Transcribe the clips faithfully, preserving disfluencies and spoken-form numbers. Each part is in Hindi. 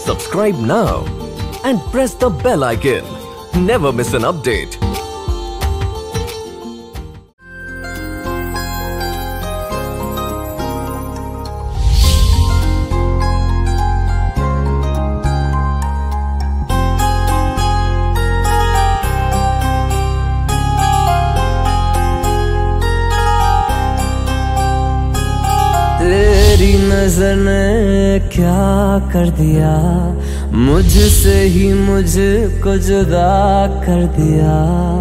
Subscribe now and press the bell icon. Never miss an update. तेरी नजर ने क्या कर दिया, मुझसे ही मुझको जुदा कर दिया।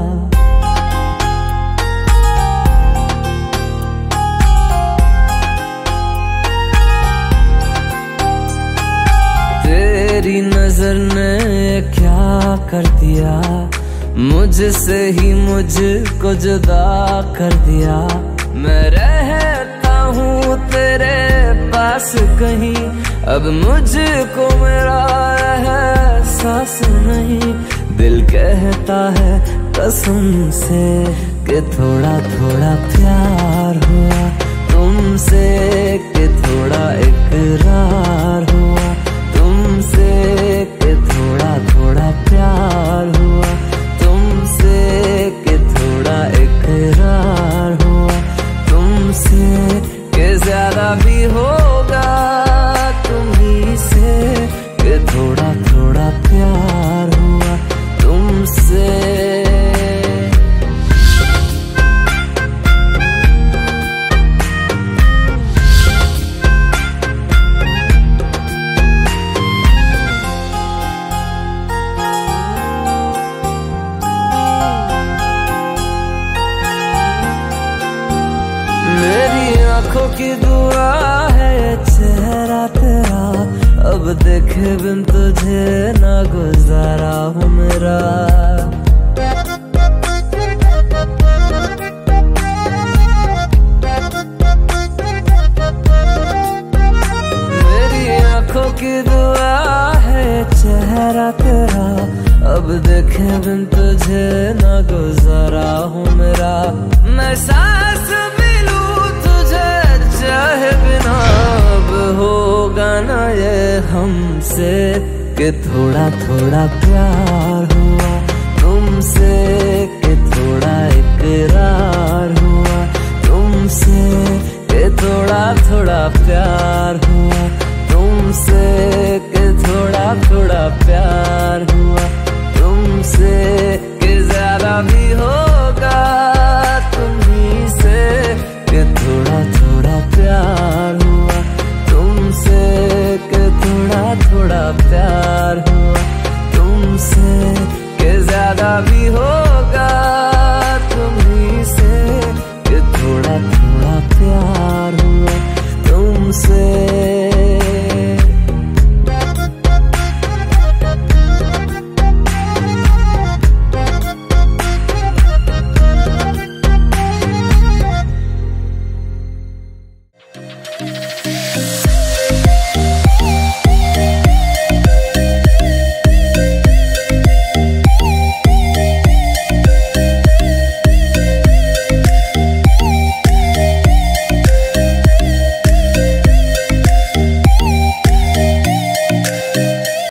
तेरी नजर ने क्या कर दिया, मुझसे ही मुझको जुदा कर दिया। मैं रहता हूँ तेरे पास कहीं, अब मुझको मेरा एहसास नहीं। दिल कहता है कसम से कि थोड़ा थोड़ा प्यार हुआ तुमसे, कि थोड़ा इकरार हुआ तुमसे, कि थोड़ा थोड़ा प्यार हुआ तुमसे, कि थोड़ा इकरार हुआ तुमसे, कि ज्यादा भी होगा तुम्ही से, कि थोड़ा थोड़ा प्यार हुआ तुमसे। मेरी आंखों की दुआ है चेहरा तेरा, अब देखे बिन तुझे ना गुजारा हूँ मेरा। मेरी आंखों की दुआ है चेहरा तेरा, अब देखे बिन तुझे ना गुजारा हूँ मेरा। मैं सांस भी लूं तुझे चाहे बिना, अब होगा ना ये हमसे, कि थोड़ा थोड़ा प्यार हुआ तुमसे, कि थोड़ा इकरार हुआ तुमसे, कि थोड़ा थोड़ा प्यार हुआ तुमसे, कि थोड़ा थोड़ा प्यार हुआ तुमसे, कि ज्यादा भी हो